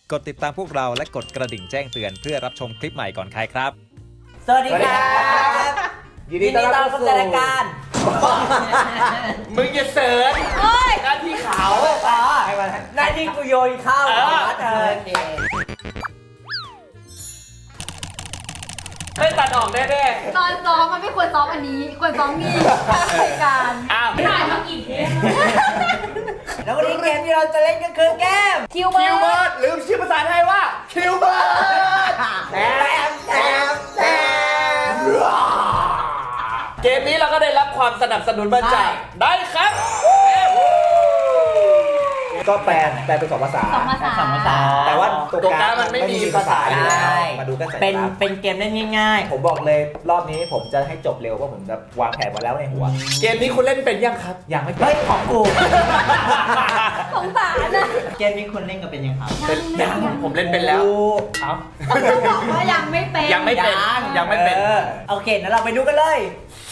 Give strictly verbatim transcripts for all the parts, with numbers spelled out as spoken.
กดติดตามพวกเราและกดกระดิ่งแจ้งเตือนเพื่อรับชมคลิปใหม่ก่อนใครครับสวัสดีครับยินดีต้อนรับเข้าสู่รายการมึงอย่าเสิร์ชหน้าที่เขาหน้าที่กูโยนเข้าเออไม่ตัดออกแน่ๆตอนซ้อมมันไม่ควรซ้อมอันนี้ควรซ้อมนี่รายการอ้าวถ่ายมากี่เทปแล้ววันนี้เกมที่เราจะเล่นก็คือเกมคิวเบิร์ดลืมชื่อภาษาไทยว่าคิวเบิร์ดแถมแถมแถมเกมนี้เราก็ได้รับความสนับสนุนมาจากได้ครับก็แปลแปลเป็นสองภาษาสองภาษาสองภาษาแต่ว่าตัวกลางมันไม่มีภาษาเลยมาดูกันเป็นเป็นเกมเล่นง่ายๆผมบอกเลยรอบนี้ผมจะให้จบเร็วเพราะผมจะวางแผนมาแล้วในหัวเกมนี้คุณเล่นเป็นยังครับยังไม่เป็นของกูสงสารนะเกมนี้คุณเล่นกันเป็นยังครับเป็นยังผมเล่นเป็นแล้วเอ้าต้องบอกว่ายังไม่เป็นยังไม่เป็นยังไม่เป็นโอเคงั้นเราไปดูกันเลย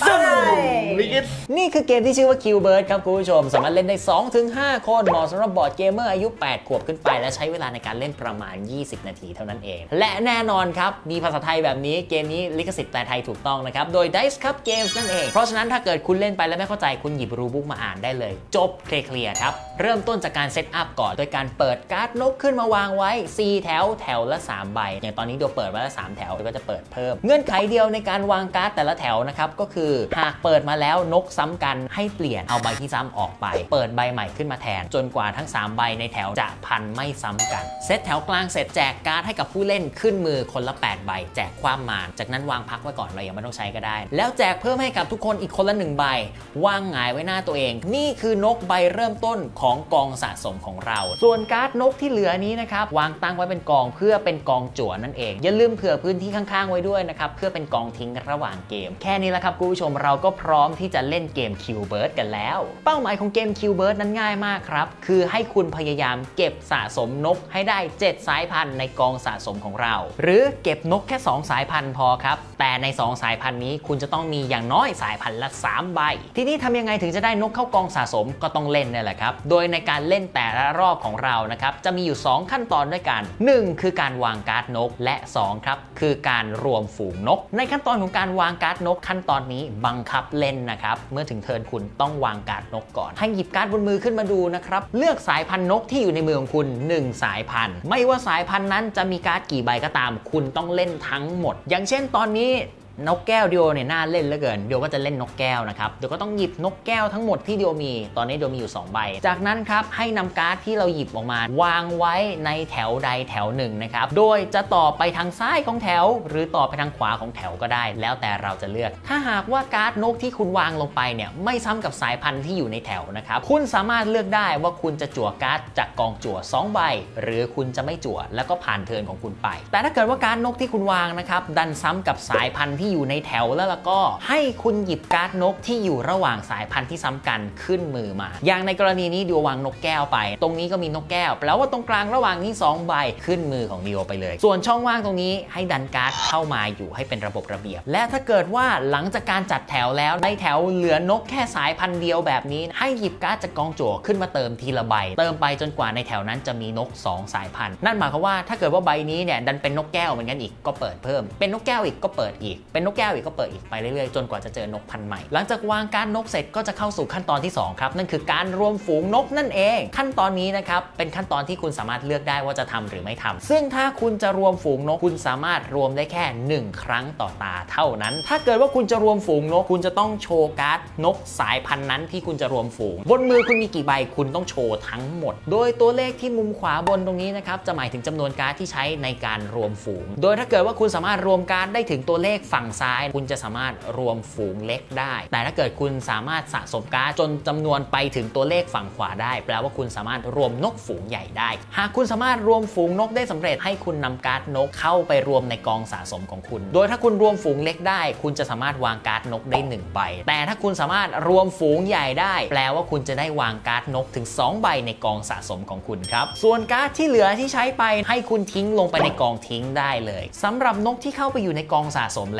นี่คือเกมที่ชื่อว่าคิวเบิร์ดครับคุณผู้ชมสามารถเล่นได้ สองถึงห้า คนเหมาะสำหรับบอร์ดเกมเมอร์อายุ แปด ขวบขึ้นไปและใช้เวลาในการเล่นประมาณ ยี่สิบ นาทีเท่านั้นเองและแน่นอนครับมีภาษาไทยแบบนี้เกมนี้ลิขสิทธิ์แปลไทยถูกต้องนะครับโดย Dice Cup Games นั่นเองเพราะฉะนั้นถ้าเกิดคุณเล่นไปแล้วไม่เข้าใจคุณหยิบรูบุ๊กมาอ่านได้เลยจบเคลียร์ครับเริ่มต้นจากการเซตอัพก่อนโดยการเปิดการ์ดนกขึ้นมาวางไว้สี่แถวแถวละสามใบอย่างตอนนี้เดี๋ยวเปิดไว้ละสามแถวก็จะเปิดเพิ่มเงื่อนไขเดียวในการวางการ์ดแต่ละแถวนะครับก็คือหากเปิดมาแล้วนกซ้ำกันให้เปลี่ยนเอาใบที่ซ้ำออกไปเปิดใบใหม่ขึ้นมาแทนจนกว่าทั้งสามใบในแถวจะพันไม่ซ้ำกันเซตแถวกลางเสร็จแจกการ์ดให้กับผู้เล่นขึ้นมือคนละแปดใบแจกความมานจากนั้นวางพักไว้ก่อนเรายังไม่ต้องใช้ก็ได้แล้วแจกเพิ่มให้กับทุกคนอีกคนละหนึ่งใบวางหงายไว้หน้าตัวเองนี่คือนกใบเริ่มต้นของกองสะสมของเราส่วนการ์ดนกที่เหลือนี้นะครับวางตั้งไว้เป็นกองเพื่อเป็นกองจั่วนั่นเองอย่าลืมเผื่อพื้นที่ข้างๆไว้ด้วยนะครับเพื่อเป็นกองทิ้งระหว่างเกมแค่นี้แหละครับคุณผู้ชมเราก็พร้อมที่จะเล่นเกมคิวเบิร์ดกันแล้วเป้าหมายของเกมคิวเบิร์ดนั้นง่ายมากครับคือให้คุณพยายามเก็บสะสมนกให้ได้เจ็ดสายพันธุ์ในกองสะสมของเราหรือเก็บนกแค่สองสายพันธุ์พอครับแต่ในสองสายพันธุ์นี้คุณจะต้องมีอย่างน้อยสายพันธุ์ละสามใบทีนี้ทำยังไงถึงจะได้นกเข้ากองสะสมก็ต้องเล่นนี่แหละครับโดยในการเล่นแต่ละรอบของเรานะครับจะมีอยู่สองขั้นตอนด้วยกันหนึ่งคือการวางการ์ดนกและสองครับคือการรวมฝูงนกในขั้นตอนของการวางการ์ดนกขั้นตอนนี้บังคับเล่นนะครับเมื่อถึงเทิร์นคุณต้องวางการ์ดนกก่อนให้หยิบการ์ดบนมือขึ้นมาดูนะครับเลือกสายพันธุ์นกที่อยู่ในมือของคุณหนึ่งสายพันธุ์ไม่ว่าสายพันธุ์นั้นจะมีการ์ดกี่ใบก็ตามคุณต้องเล่นทั้งหมดอย่างเช่นตอนนี้นกแก้วเดียวเนี่ยน่าเล่นเหลือเกินเดียวก็จะเล่นนกแก้วนะครับเดี๋ยวก็ต้องหยิบนกแก้วทั้งหมดที่เดียวมีตอนนี้เดียวมีอยู่สองใบจากนั้นครับให้นำการ์ดที่เราหยิบออกมาวางไว้ในแถวใดแถวหนึ่งนะครับโดยจะต่อไปทางซ้ายของแถวหรือต่อไปทางขวาของแถวก็ได้แล้วแต่เราจะเลือกถ้าหากว่าการ์ดนกที่คุณวางลงไปเนี่ยไม่ซ้ำกับสายพันธุ์ที่อยู่ในแถวนะครับคุณสามารถเลือกได้ว่าคุณจะจั่วการ์ดจากกองจั่วสองใบหรือคุณจะไม่จั่วแล้วก็ผ่านเทิร์นของคุณไปแต่ถ้าเกิดว่าการ์ดนกที่คุณวางนะครับดันซ้ำกับสายพันธุ์ที่อยู่ในแถวแล้วแล้วก็ให้คุณหยิบการ์ดนกที่อยู่ระหว่างสายพันธุ์ที่ซ้ำกันขึ้นมือมาอย่างในกรณีนี้ดิววางนกแก้วไปตรงนี้ก็มีนกแก้วแปลว่าตรงกลางระหว่างนี้สองใบขึ้นมือของดิวไปเลยส่วนช่องว่างตรงนี้ให้ดันการ์ดเข้ามาอยู่ให้เป็นระบบระเบียบและถ้าเกิดว่าหลังจากการจัดแถวแล้วในแถวเหลือนกแค่สายพันธุ์เดียวแบบนี้ให้หยิบการ์ดจากกองจั่วขึ้นมาเติมทีละใบเติมไปจนกว่าในแถวนั้นจะมีนกสองสายพันธุ์นั่นหมายความว่าถ้าเกิดว่าใบนี้เนี่ยดันเป็นนกแก้วเหมือนกันอีกก็เปิดเพิ่มเป็นนกแก้วอีกก็เปิดอีกเป็นนกแก้วอีกก็เปิดอีกไปเรื่อยๆจนกว่าจะเจอนกพันธุ์ใหม่หลังจากวางการนกเสร็จก็จะเข้าสู่ขั้นตอนที่สองครับนั่นคือการรวมฝูงนกนั่นเองขั้นตอนนี้นะครับเป็นขั้นตอนที่คุณสามารถเลือกได้ว่าจะทำหรือไม่ทำซึ่งถ้าคุณจะรวมฝูงนกคุณสามารถรวมได้แค่หนึ่งครั้งต่อตาเท่านั้นถ้าเกิดว่าคุณจะรวมฝูงนกคุณจะต้องโชว์การ์ดนกสายพันธุ์นั้นที่คุณจะรวมฝูงบนมือคุณมีกี่ใบคุณต้องโชว์ทั้งหมดโดยตัวเลขที่มุมขวาบนตรงนี้นะครับจะหมายถึงจำนวนการ์ดที่ใช้ในการรวมฝูงโดยถ้าเกิดว่าคุณสามารถรวมการ์ดได้ถึงตัวเลขฝั่งซ้ายคุณจะสามารถรวมฝูงเล็กได้แต่ถ้าเกิดคุณสามารถสะสมการ์ดจนจำนวนไปถึงตัวเลขฝั่งขวาได้แปลว่าคุณสามารถรวมนกฝูงใหญ่ได้หากคุณสามารถรวมฝูงนกได้สำเร็จให้คุณนำการ์ดนกเข้าไปรวมในกองสะสมของคุณโดยถ้าคุณรวมฝูงเล็กได้คุณจะสามารถวางการ์ดนกได้หนึ่งใบแต่ถ้าคุณสามารถรวมฝูงใหญ่ได้แปลว่าคุณจะได้วางการ์ดนกถึงสองใบในกองสะสมของคุณครับส่วนการ์ดที่เหลือที่ใช้ไปให้คุณทิ้งลงไปในกองทิ้งได้เลยสำหรับนกที่เข้าไปอยู่ในกองสะสมแล้ว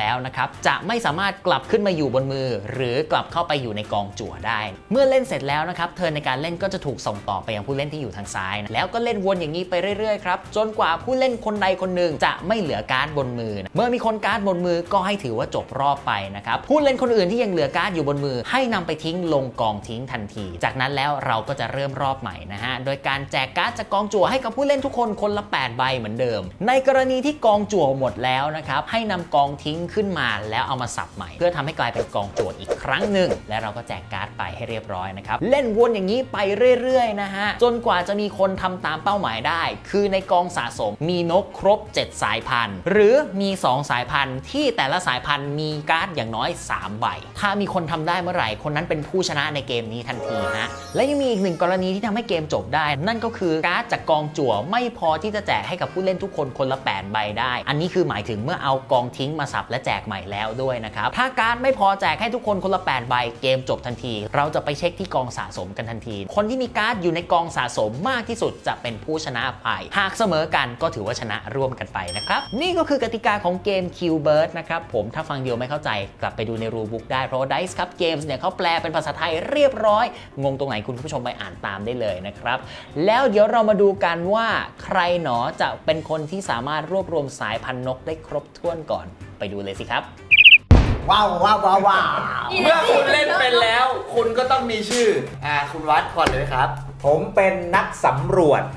แล้วนะครับจะไม่สามารถกลับขึ้นมาอยู่บนมือหรือกลับเข้าไปอยู่ในกองจั่วได้เมื่อเล่นเสร็จแล้วนะครับเทิร์นในการเล่นก็จะถูกส่งต่อไปยังผู้เล่นที่อยู่ทางซ้ายนะแล้วก็เล่นวนอย่างนี้ไปเรื่อยๆครับจนกว่าผู้เล่นคนใดคนหนึ่งจะไม่เหลือการ์ดบนมือนะเมื่อมีคนการ์ดบนมือก็ให้ถือว่าจบรอบไปนะครับผู้เล่นคนอื่นที่ยังเหลือการ์ดอยู่บนมือให้นำไปทิ้งลงกองทิ้งทันทีจากนั้นแล้วเราก็จะเริ่มรอบใหม่นะฮะโดยการแจกการ์ดจากกองจั่วให้กับผู้เล่นทุกคนคนละแปดใบเหมือนเดิมในกรณีที่กองจั่วหมดแล้วนะครับให้นำกองทิ้งขึ้นมาแล้วเอามาสับใหม่เพื่อทำให้กลายเป็นกองจั่วอีกครั้งหนึ่งและเราก็แจกการ์ดไปให้เรียบร้อยนะครับเล่นวนอย่างนี้ไปเรื่อยๆนะฮะจนกว่าจะมีคนทำตามเป้าหมายได้คือในกองสะสมมีนกครบเจ็ดสายพันธุ์หรือมีสองสายพันธุ์ที่แต่ละสายพันธุ์มีการ์ดอย่างน้อยสามใบถ้ามีคนทำได้เมื่อไหร่คนนั้นเป็นผู้ชนะในเกมนี้ทันทีฮะและยังมีอีกหนึ่งกรณีที่ทำให้เกมจบได้นั่นก็คือการ์ดจากกองจั่วไม่พอที่จะแจกให้กับผู้เล่นทุกคนคนละแปดใบได้อันนี้คือหมายถึงเมื่อเอากองทิ้งมาสับและแจกใหม่แล้วด้วยนะครับถ้าการ์ดไม่พอแจกให้ทุกคนคนละแปดใบเกมจบทันทีเราจะไปเช็คที่กองสะสมกันทันทีคนที่มีการ์ดอยู่ในกองสะสมมากที่สุดจะเป็นผู้ชนะไปหากเสมอกันก็ถือว่าชนะร่วมกันไปนะครับนี่ก็คือกติกาของเกม Qbird นะครับผมถ้าฟังเดียวไม่เข้าใจกลับไปดูในรูบุ๊กได้เพราะว่า Dice Cup Games เนี่ยเขาแปลเป็นภาษาไทยเรียบร้อยงงตรงไหนคุณผู้ชมไปอ่านตามได้เลยนะครับแล้วเดี๋ยวเรามาดูกันว่าใครหนอจะเป็นคนที่สามารถรวบรวมสายพันธุ์นกได้ครบถ้วนก่อนไปดูเลยสิครับว้าวว้าวว้าวว้าวเมื่อคุณเล่นเป็นแล้วคุณก็ต้องมีชื่ออ่าคุณวัดก่อนเลยครับผมเป็นนักสำรวจ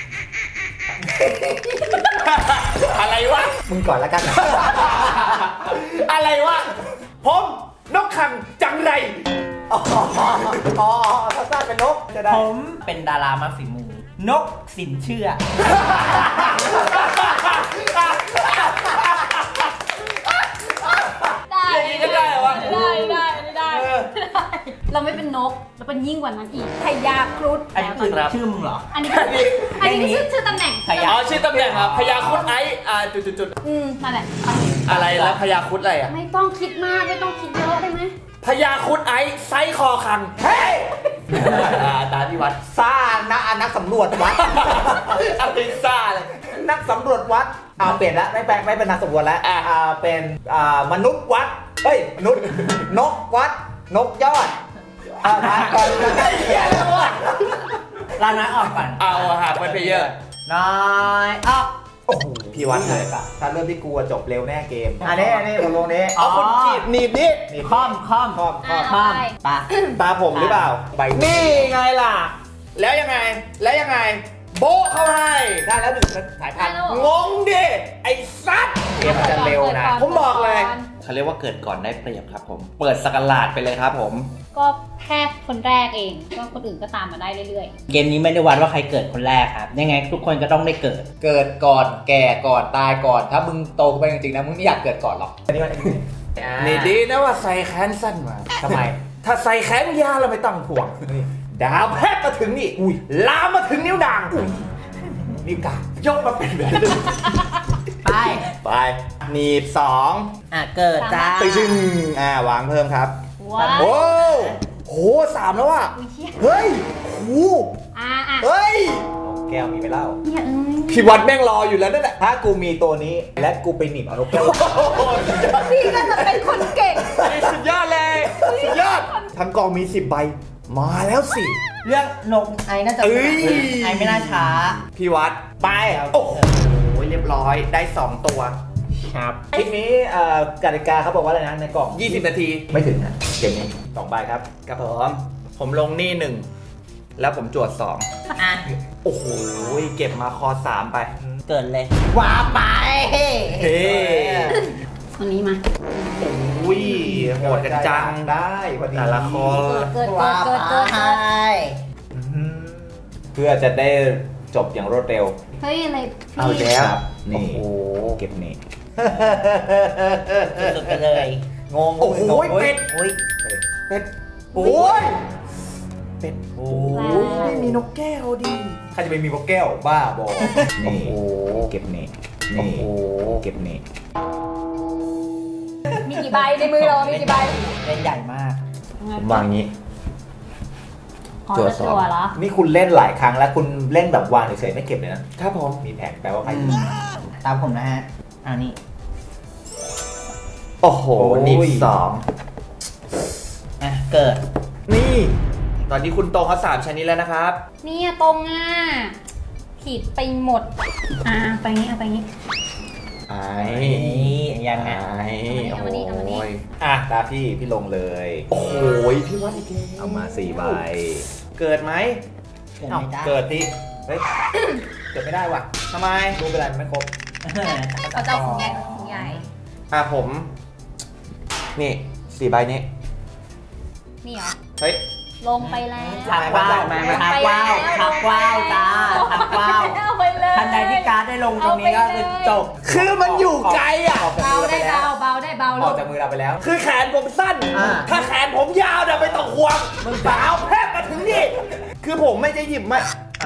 อะไรวะมึงก่อนแล้วกันอะไรวะผมนกขังจังไรอ๋ออ๋อถ้าทราบเป็นนกจะได้ผมเป็นดารามาฝีมือนกสินเชื่อได้ก็ได้วะได้ได้ได้เราไม่เป็นนกเราเป็นยิ่งกว่านั้นอีกพญาครุฑอันนี้คือชื่อมึงเหรออันนี้อันนี้ชื่อชื่อตำแหน่งอ๋อชื่อตำแหน่งครับพญาครุฑไอ้อ่าจุดจุดจุดอืมนั่นแหละอะไรแล้วพญาครุฑอะไรอ่ะไม่ต้องคิดมากไม่ต้องคิดเยอะได้ไหมพญาครุฑไอ้ไซคอคังเฮ้ยตาที่วัดซ่านะนักสำรวจวัดอะไรซ่าเลยนักสำรวจวัดอ่าเปลี่ยนแล้วไม่แปลงไม่เป็นนักสำรวจแล้วอ่าเป็นอ่ามนุษย์วัดเฮ้ยมนุษย์นกวัดนกยอดอ่ามาก่อนจะได้เหี้ยแล้ววะเราน้อยออกก่อนเอาหาไปเพเยอร์น้อยออกโอ้โหพี่วัดเลยป่ะถ้าเริ่มที่กูจบเร็วแน่เกมอันนี้อันนี้ผมลงนี้เอาคนกีบหนีบนี่คอมคอมคอมคอมคอมตาตาผมหรือเปล่าใบนี่ไงล่ะแล้วยังไงแล้วยังไงโบเข้าให้ได้แล้วหนึ่งสายพันธุ์งงดิไอ้ซัดเกมมันจะเร็วนะผมบอกเลยเขาเรียกว่าเกิดก่อนได้เปรียบครับผมเปิดสกัลลาดไปเลยครับผมก็แค่คนแรกเองก็คนอื่นก็ตามมาได้เรื่อยๆเกมนี้ไม่ได้วัดว่าใครเกิดคนแรกครับยังไงทุกคนก็ต้องได้เกิดเกิดก่อนแก่ก่อนตายก่อนถ้ามึงโตไปจริงๆนะมึงไม่อยากเกิดก่อนหรอกอันนี้มันนี่ดีนะว่าใส่แขนสั้นมาทำไมถ้าใส่แขนยาวเราไม่ต้องห่วงดาวแพทย์มาถึงนี่อุ้ยลามมาถึงนิ้วนางนิ้วกลางยกมาเป็นแบบนี้ไปไปหนีบสองอ่ะเกิดจ้าตึ้งอ่าวางเพิ่มครับโอ้โหสามแล้วอ่ะเฮ้ยโอ้อ่าเฮ้ยแก้วมีไปเล่าพี่วัดแม่งรออยู่แล้วนั่นแหละถ้ากูมีตัวนี้และกูไปหนีบเอานกแก้วพี่ก็จะเป็นคนเก่งสุดยอดเลยสุดยอดทั้งกองมีสิบใบมาแล้วสิเรื่องนกไอ้น่าจะไอ้ไม่น่าช้าพี่วัดไปโอ้โหเรียบร้อยได้สองตัวครับคลิปนี้กติกาเขาบอกว่าอะไรนะในกล่องยี่สิบนาทีไม่ถึงนะเกมนี้สองใบครับครับผมผมลงนี่หนึ่งแล้วผมจวดสองอ่ะโอ้โหเก็บมาคอสามไปเกินเลยว้าไปเฮ้อันนี้มาโอ้ยโหดกันจังได้พอดีแต่ละคอว้าไปเพื่อจะได้จบอย่างรวดเร็วเฮ้ยอะไรเอาแล้วนี่โอ้เก็บนี่สุดไปเลยงงโอ้โหเป็ดโอ้ยเป็ดโอ้ยเป็ดโอ้ยไม่มีนกแก้วดิใครจะไปมีนกแก้วบ้าบอนี่โอ้เก็บนี่นี่โอ้เก็บนี่มีกี่ใบในมือเรามีกี่ใบเล่นใหญ่มากวางงี้จั่วสองนี่คุณเล่นหลายครั้งแล้วคุณเล่นแบบวางเฉยๆไม่เก็บเลยนะครับผมมีแผนแปลว่าใครตามผมนะฮะอันนี้โอ้โหหนีบสองอ่ะเกิดนี่ ตอนนี้คุณตรงเขาสามชนิดแล้วนะครับเนี่ยตรงอ่ะผิดไปหมดอ่าไปงี้เอาไปงี้ไอ้ยังไงไอ้เอามานี่เอามานี่โอ้ยอ่ะตาพี่พี่ลงเลยโอ้โหพี่วัดอีกแล้วเอามาสี่ใบเกิดไหมเกิดไม่ได้เกิดที่เฮ้ยเกิดไม่ได้ว่ะทำไมรูปเป็นไรไม่ครบเราจะเอาถุงใหญ่ถุงใหญ่อ่ะผม นี่สี่ใบนี้นี่เหรอเฮ้ยลงไปแล้วชักว้าวไม่ไม่ชักว้าวชักว้าวจ้าชักว้าวเอาไปเลยทันใดที่การ์ดได้ลงตรงนี้ก็คือจบคือมันอยู่ไกลอ่ะออกจากเบามือได้ไปแล้วเบาเบาได้เบาอลูอกกจากมือเราไปแล้วคือแขนผมสั้นอ่าถ้าแขนผมยาวเนี่ยไม่ต้องห่วงมึงเปล่าแพบมาถึงนี่ คือผมไม่ได้หยิบมา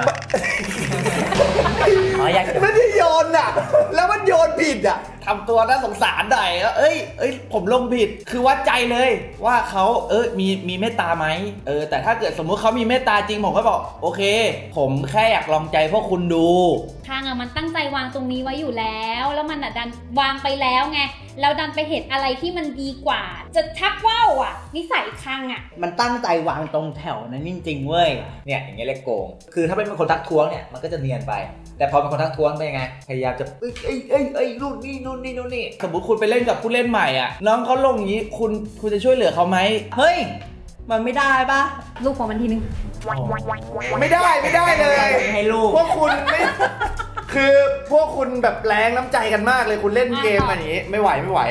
อ๋ออยากไม่ได้โยนอ่ะ แล้วมันโยนผิดอ่ะทำตัวน่าสงสารหน่อยเอ้ย เอ้ย ผมลงผิด คือวัดใจเลยว่าเขาเออมีมีเมตตาไหมเออ แต่ถ้าเกิดสมมุติเขามีเมตตาจริงผมก็บอกโอเค ผมแค่อยากลองใจพวกคุณดูทางอ่ะมันตั้งใจวางตรงนี้ไว้อยู่แล้ว แล้วมันอ่ะดันวางไปแล้วไงแล้วดันไปเห็นอะไรที่มันดีกว่า จะชักว่าวอ่ะนิสัยคังอ่ะมันตั้งใจวางตรงแถวนั้นจริงๆเว้ยเนี่ยอย่างเงี้ยเรียกโกง คือถ้าเป็นคนทักท้วงเนี่ยมันก็จะเนียนไป แต่พอเป็นคนทักท้วงเป็นยังไง พยายามจะเอ้ยเอ้ยเอ้ยเอ้ยนู่นนี่นู่นนี่นู่นนี่สมมติคุณไปเล่นกับผู้เล่นใหม่อ่ะ น้องเขาลงอย่างนี้คุณคุณจะช่วยเหลือเขาไหมเฮ้ย มันไม่ได้ปะลูกของมันทีนึงไม่ได้ไม่ได้เลยให้ลูกพวกคุณไม่ คือพวกคุณแบบแรงน้ำใจกันมากเลยคุณเล่นเกมอันนี้ไม่ไหวไม่ไหว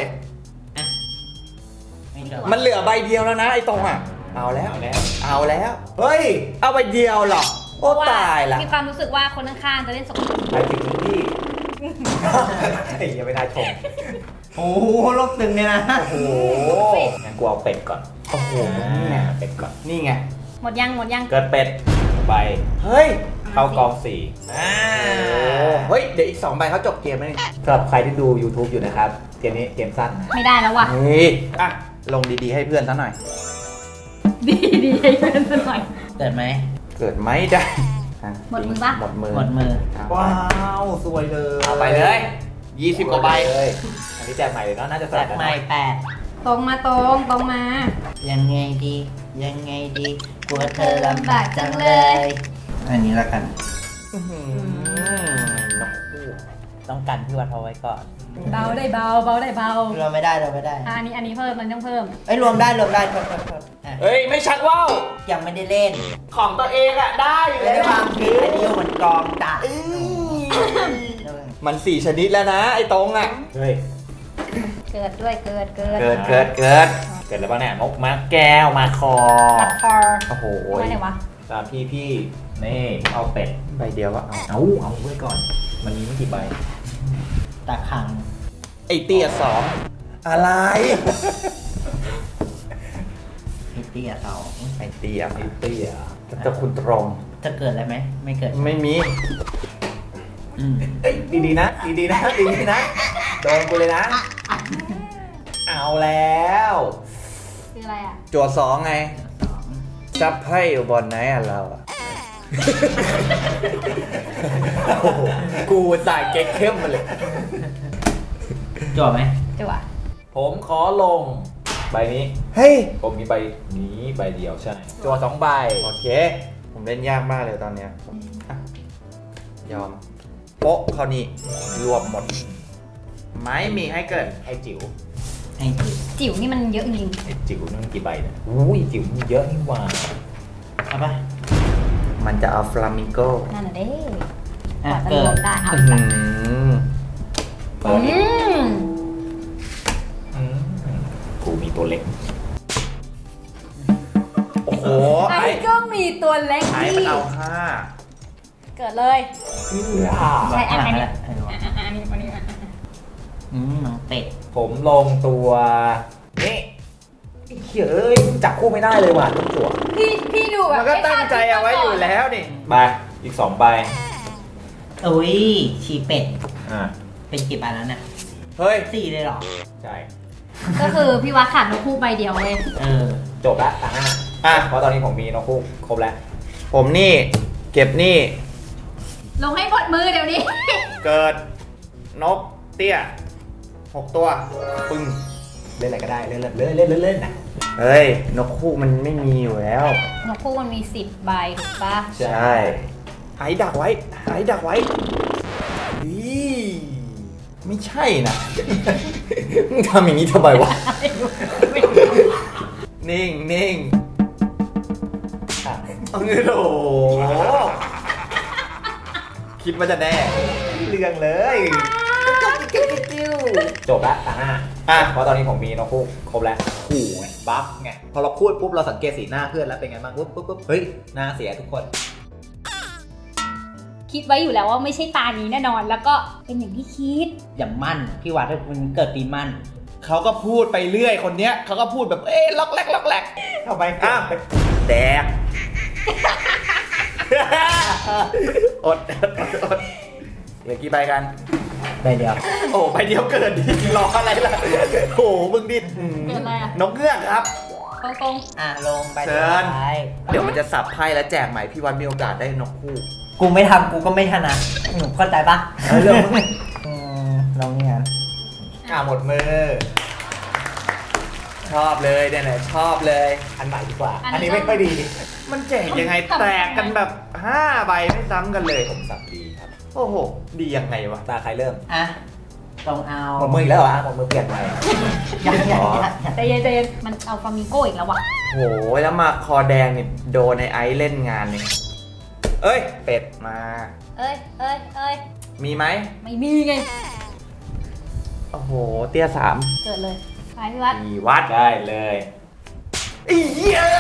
ไม่เกิดมันเหลือใบเดียวแล้วนะไอ้ตรงอ่ะ เอาแล้วเอาแล้วเอาแล้ว เฮ้ย เอาใบเดียวเหรอ โอ้ตายละมีความรู้สึกว่าคนข้างๆจะเล่นสกุลไปถึงที่ เฮ้ยอย่าไปได้ชมโอ้โหโลกตึงเนี่ยนะโอ้โหงั้นกูเอาเป็ดก่อนโอ้โหนี่ไงเป็ดก่อนนี่ไงหมดยังหมดยังเกิดเป็ดใบเฮ้ยเข้ากองสี่อ่าเฮ้ย เดี๋ยวอีกสองใบเขาจบเกมแล้วนี่สำหรับใครที่ดู YouTube อยู่นะครับ เกมนี้เกมสั้นไม่ได้แล้วว่ะนี่อ่ะ ลงดีๆให้เพื่อนซะหน่อยดีดีให้เพื่อนซะหน่อยเกิดไหมเกิดไม่ได้อ่ะหมดมือปะหมดมือหมดมือว้าวสวยเลยเอาไปเลยยี่สิบกว่าใบเลยอันนี้แจกใหม่เลยเนาะน่าจะแจแจกกใหม่แปดตรงมาตรงตรงมายังไงดี ยังไงดีกลัวเธอลำบากจังเลย อันนี้ละกันอื้อหือต้องกันพี่วัดเอาไว้ก่อนเบาได้เบาเบาได้เบาเราไม่ได้เราไม่ได้อ่ะอันนี้อันนี้เพิ่มมันต้องเพิ่มเอ้ยรวมได้รวมได้โทษโทษโทษอ่ะเฮ้ย ไม่ชักว่าวยังไม่ได้เล่นของตัวเองอะได้อยู่ไม่แล้วได้วางผิดอันนี้อยู่บนกองจ้ะมันสี่ชนิดแล้วนะ ไอ้ตรงอะเฮ้ยเกิดด้วยเกิดเกิดเกิดเกิดเกิดเกิดแล้วป่ะเนี่ยนกมาแก้วมาคอตัดคอโอ้โหไม่ไหนวะตามพี่พี่นี่เอาเป็ดใบเดียวก็เอาเอาเอาไว้ก่อน มันมีไม่กี่ใบตาขังไอ้เตี้ยสองอะไรพิตตี้อะสองไอ้เตี้ยไอ้เตี้ยแต่คุณตรงจะเกิดอะไรไหมไม่เกิดไม่มีอืมเอ้ยดีๆนะดีๆนะดีๆนะโดนกูเลยนะ เอาแล้วคืออะไรอ่ะจั่วสองไงสองจับไพ่อยู่บอลไหนอะเราอะโอ้โหกูใส่เก๊กเข้มมาเลยจั่วไหมจั่วผมขอลงใบนี้เฮ้ยผมมีใบนี้ใบเดียวใช่จั่วสองใบ โอเค ผมเล่นยากมากเลยตอนเนี้ยอ่ะยอม โป๊ะเขานี่รวมหมด ไม่มีให้เกิดไอ้จิ๋วให้จิ๋วจิ๋วนี่มันเยอะจริงไอ้จิ๋วนั่นกี่ใบเนี่ยอุ้ยจิ๋วมันเยอะนี่หว่าเอาปะมันจะเอาฟลามิงโกๆนั่นน่ะเด้อ่ะจะเกิรวดมได้เอาอื้อีอก หืสักอเปิดอือีกมอืมกูมีตัวเล็กโอ้โหไอ้ไอ้ก็มีตัวเล็กไอ้ที่มันเอาห้าเกิดเลย ใช่อันนี้อ่ะอ่ะอ่ะอ่ะอันนี้อันนี้อ่ะอืมน้องเป็ดผมลงตัวนี่ไอ้เหี้ยเอ้ยจับคู่ไม่ได้เลยว่ะต้องจั่วพี่พี่ดูแบบมันก็ตั้งใจเอาไว้อยู่แล้วนี่ใบอีกสองใบอุ้ยชีเป็ดอ่าเป็นกี่ใบแล้วเนี่ยเฮ้ยสี่เลยเหรอใช่ก็คือพี่วัดขาดนกคู่ใบเดียวเลยเออจบละตาหน้าอ่ะเพราะตอนนี้ผมมีนกคู่ครบแล้วผมนี่ เก็บนี่ลงให้หมดมือเดี๋ยวนี้เกิด นก เตี้ยหกตัว ปึ้งเล่นอะไรก็ได้เล่นเล่นเล่นเล่นเล่นนะเฮ้ยนกคู่มันไม่มีอยู่แล้วนกคู่มันมีสิบใบถูกปะใช่หายดักไว้หายดักไว้นี่ไม่ใช่นะ มึงทำอย่างนี้ทำไมวะ นิ่งนิ่งเอาเงินโอ้โหคิดว่าจะแน่เรื่องเลยจบละตาหน้าอ่ะเพราะตอนนี้ผมมีนกคู่ครบแล้วขู่ไงบัฟไงพอเราพูดปุ๊บเราสังเกตสีหน้าเพื่อนแล้วเป็นไงบ้างปุ๊บปุ๊บปุ๊บเฮ้ยหน้าเสียทุกคนคิดไว้อยู่แล้วว่าไม่ใช่ตานี้แน่นอนแล้วก็เป็นอย่างที่คิดอย่างมั่นพี่วัดมันเกิดปีมั่นเขาก็พูดไปเรื่อยคนเนี้ยเขาก็พูดแบบเอ๊ะล็อกแรกล็อกแรกทำไมอ้าวแดก อดอดอดอดเหลือกี่ใบกันใบเดียวโอ้ใบเดียวเกินดิรออะไรล่ะโอ้มึงดิเกิดอะไรอะนกเงือกครับตรงอ่ะลงไปเชิญไปเดี๋ยวมันจะสับไพ่แล้วแจกใหม่พี่วันมีโอกาสได้นกคู่กูไม่ทำกูก็ไม่ถนัดหนูเข้าใจปะเออเรื่องมึงอืมลองเนี่ยอ่ะหมดมือชอบเลยเนี่ยนะชอบเลยอันใหม่ดีกว่า อันนี้ไม่ค่อยดีมันแจกยังไงแตกกันแบบห้าใบไม่ซ้ำกันเลยผมสับดีครับโอ้โหดียังไงวะตาใครเริ่มอ่ะต้องเอาหมดมืออีกแล้วเหรอหมดมือเปลี่ยนใหม่ยังยังยังยังๆใจเย็นใจเย็นมันเอาฟลามิงโกอีกแล้ววะโหแล้วมาคอแดงนี่โดนในไอซ์เล่นงานนี่เอ้ย เป็ดมาเอ้ยเอ้ยเอ้ยมีไหมไม่มีไงโอ้โห เตี้ยสามเกิดเลยไปพี่วัดมีวัดได้เลยอีเหี้ย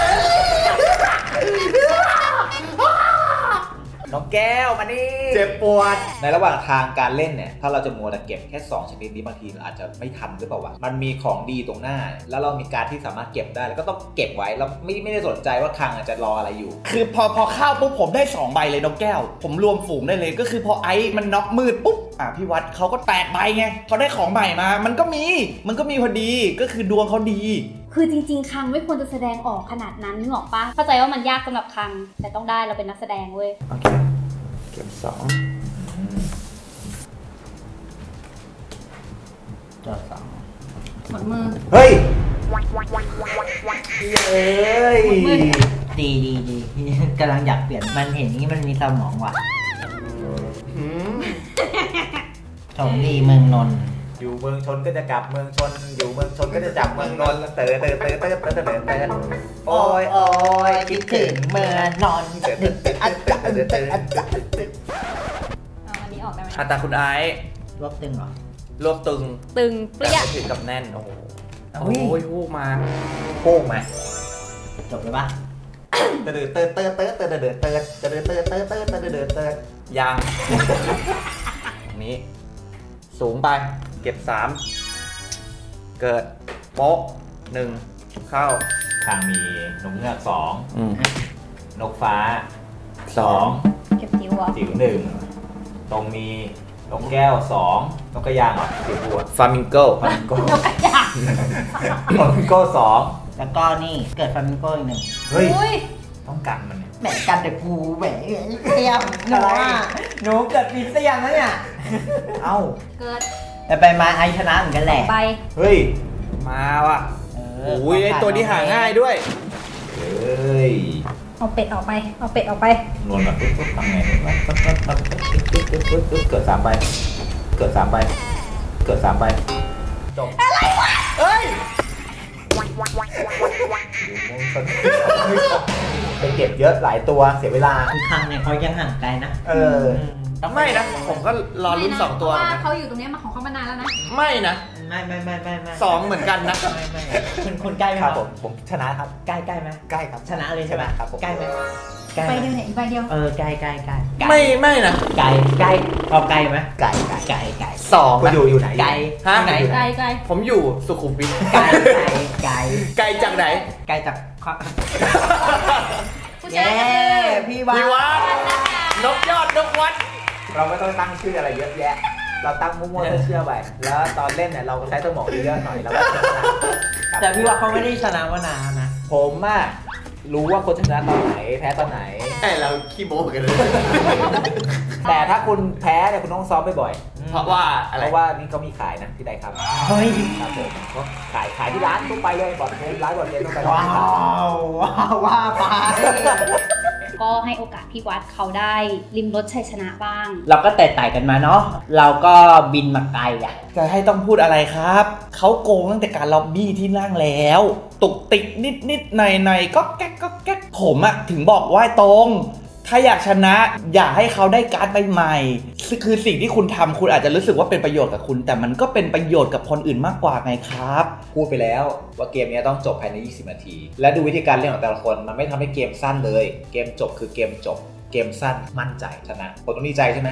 น้องแก้วมานี่เจ็บปวดในระหว่างทางการเล่นเนี่ยถ้าเราจะมัวแต่เก็บแค่สองชนิดนี้บางทีเราอาจจะไม่ทันหรือเปล่าวะมันมีของดีตรงหน้า แล้วเรามีการที่สามารถเก็บได้แล้วก็ต้องเก็บไว้เราไม่ไม่ได้สนใจว่าคลังอาจจะรออะไรอยู่คือพอพอเข้าปุ๊บผมได้สองใบเลยนกแก้ว ผมรวมฝูงได้เลยก็คือพอไอซ์มันน็อกมืดปุ๊บอ่ะพี่วัดเขาก็แตกใบไงเขาได้ของใหม่มา มันก็มีมันก็มีพอดีก็คือดวงเขาดีคือจริงๆคังไม่ควรจะแสดงออกขนาดนั้นนึกออกปะเข้าใจว่ามันยากสำหรับคังแต่ต้องได้เราเป็นนักแสดงเว้ยโอเค เก็บสองจอดสองหมดมือเฮ้ยเอ้ยดีดีดีกำลังอยากเปลี่ยนมันเห็นนี้มันมีสมองว่ะชมดีเมืองนนท์อยู่เมืองชนก็จะกลับเมืองชน อยู่เมืองชนก็จะจับเมืองนนท์เต๋อเต๋อเต๋อเต๋อเต๋อเต๋อเต๋อโอ้โอ้ยยโอ้ยคิดถึงเมืองนนท์เต๋อเต๋อเต๋อเต๋อเต๋อเต๋อเต๋อเอาอันนี้ออกได้ไหมอัตราคุณไอซ์รวบตึงเหรอรวบตึงตึงเปแต่รี้ยไม่ถึงกับแน่น โอ้โหอุ้โอ้ยยพูดมาโค้งไหมจบเลยปะเต๋อเต๋อเต๋อเต๋อเต๋อเต๋อเต๋อเต๋อเต๋อเต๋อเต๋อเต๋อเต๋อเต๋อเต๋อเต๋อยัง ตรงนี้ สูงไป เก็บสามเกิด โป๊ะหนึ่งเข้าทางมีนกเงือกสองอืมนกฟ้าสองเก็บจิ๋วเหรอจิ๋วหนึ่งตรงมีนกแก้วสองนกกระยางเหรอจิ๋วบัวฟามิงโกฟามิงโก้นกกระยางฟามิงโก้สองแล้วก็นี่เกิดฟามิงโกอีกหนึ่งเฮ้ยอุ้ยต้องกันมันเนี่ยแหมกันแต่กูแหมเสียมหนูอ่ะหนูเกิดปีเสียมแล้วเนี่ยเอ้าเกิดแต่ไปมาไอชนะเหมือนกันแหละใบเฮ้ยมาว่ะเอโอ้ยไอตัวนี้หาง่ายด้วยเฮ้ยเอาเป็ดออกไปเอาเป็ดออกไปนวลแบบปุ๊บปุ๊บทำไงปั๊บปั๊บปั๊บปั๊บปุ๊บปุ๊บปุ๊บปุ๊บเกิดสามใบเกิดสามใบเกิดสามใบจบอะไรวะเฮ้ยไปเก็บเยอะหลายตัวเสียเวลาคือคังเนี่ยเขายังห่างไกลนะเออต้องไม่นะ ผมก็รอลุ้นสองตัวเพราะนะว่าเขาอยู่ตรงเนี้ยมาของเขามานานแล้วนะไม่นะไม่ไม่ไม่ไม่ไม่สองเหมือนกันนะไม่ไม่คุณคุณใกล้ไหมครับผมผมชนะครับใกล้ใกล้ไหมใกล้ครับชนะเลยใช่ไหมครับผมใกล้ไหมใกล้ใบไหมเดียวเนี่ยอีกใบเดียวเออใกล้ใกล้ใกล้ไม่ไม่นะไกลใกล้เอาไกลไหมไก่ไก่ไกลไกลสองคุณนะอยู่อยู่ไหนไกลฮะไหนไกลไกลผมอยู่สุขุมวิทไกลไกลไกลไกลจากไหนไกลจากข้อผู้ชาเย้ยพี่วาพี่วัดนกยอดนกวัดเราไม่ต้องตั้งชื่ออะไรเยอะแยะ เราตั้งมั่วๆเชื่อๆไปแล้วตอนเล่นเนี่ยเราใช้สมองเยอะๆหน่อยแล้วก็ชนะแต่พี่ว่าเขาไม่ได้ชนะมานานนะผมอะรู้ว่าคนชนะตอนไหนแพ้ตอนไหนไอ้เราขี้โม้กันเลยแต่ถ้าคุณแพ้เนี่ยคุณต้องซ้อมบ่อยๆเพราะว่าอะไรเพราะว่านี่เขามีขายนะที่ใดครับเฮ้ยครับผมก็ขายขายที่ร้านทั่วไปเลยบอร์ดเกมร้านบอร์ดเกมทั่วไปว้าวว้าวว่าไปก็ให้โอกาสพี่วัดเขาได้ริมรสชัยชนะบ้างเราก็แตะไต่กันมาเนาะเราก็บินมาไกลอ่ะจะให้ต้องพูดอะไรครับเขาโกงตั้งแต่การล็อบบี้ที่นั่งแล้วตุกติกนิดนิดหน่อยหน่อยก็แก๊กก็แก๊กผมอะถึงบอกว่าตรงถ้าอยากชนะอยากให้เขาได้การ์ดใหม่ๆคือสิ่งที่คุณทำคุณอาจจะรู้สึกว่าเป็นประโยชน์กับคุณแต่มันก็เป็นประโยชน์กับคนอื่นมากกว่าไงครับพูดไปแล้วว่าเกมนี้ต้องจบภายในยี่สิบนาที และดูวิธีการเล่นของแต่ละคนมันไม่ทำให้เกมสั้นเลยเกมจบคือเกมจบเกมสั้นมั่นใจชนะคนต้องดีใจใช่ไหม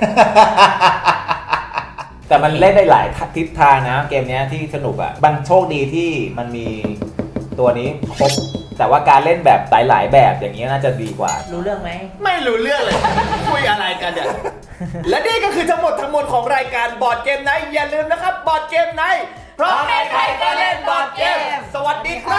แต่มันเล่นได้หลายทิศทางนะเกมนี้ที่สนุกอ่ะมันโชคดีที่มันมีตัวนี้ครบแต่ว่าการเล่นแบบหลายๆแบบอย่างนี้น่าจะดีกว่ารู้เรื่องไหมไม่รู้เรื่องเลย คุยอะไรกันเนี่ย และนี่ก็คือทั้งหมดทั้งมวลของรายการบอร์ดเกมไนท์อย่าลืมนะครับบอร์ดเกมไนท์เพราะใครๆก็เล่นบอร์ดเกมสวัสดีครับ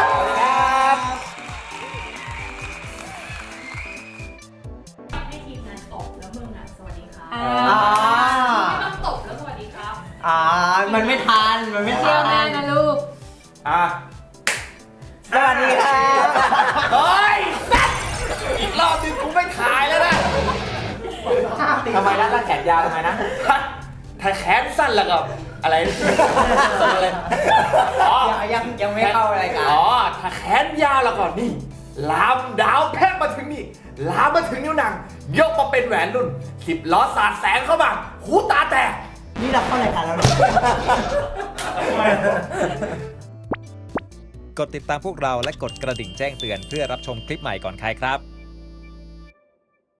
ให้ทีมงานตบแล้วมึงอ่ะสวัสดีครับอ่าไม่ต้องตบแล้วสวัสดีครับอ่ามันไม่ทันมันไม่เที่ทัยวน แม่นะลูกอ่ะสวัสดีครับเฮ้ยสัตว์อีกรอบนึงกูไม่ถ่ายแล้วนะทำไมนะถ้าแขนยาวทำไมนะถ้าแขนสั้นแล้วก็อะไรสั้นอะไรอ๋อยังยังไม่เข้ารายการอ๋อถ้าแขนยาวแล้วก็นี่ลามดาวแพ็กมาถึงนี่ลามมาถึงนิ้วนางยกมาเป็นแหวนรุ่นสิบล้อสาดแสงเข้ามาหูตาแตกนี่เราเข้ารายการแล้วเหรอกดติดตามพวกเราและกดกระดิ่งแจ้งเตือนเพื่อรับชมคลิปใหม่ก่อนใครครับ